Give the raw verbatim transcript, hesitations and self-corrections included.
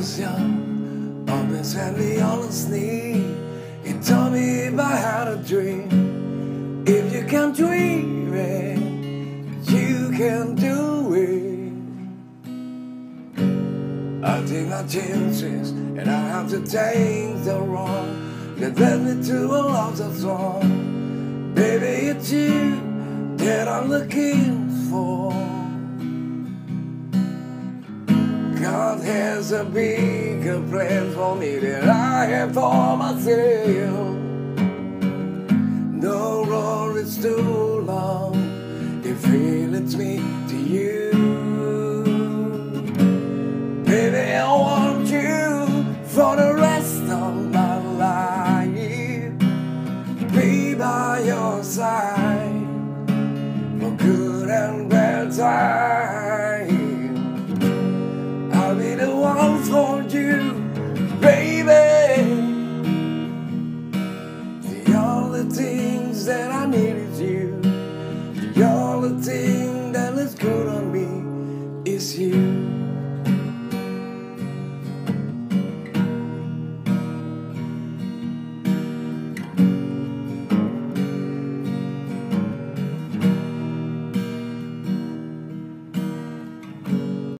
was young, always had me on his knee. He told me if I had a dream, if you can dream it, you can do it. I take my chances, and I have to take the wrong that led me to a love that's wrong. Baby, it's you that I'm looking for. God has a bigger plan for me than I have for myself. No road is too long if he leads me to you. Baby, I want you for the rest of my life. Be by your side for good and bad times. I'll be the one for you, baby. The only things that I need is you.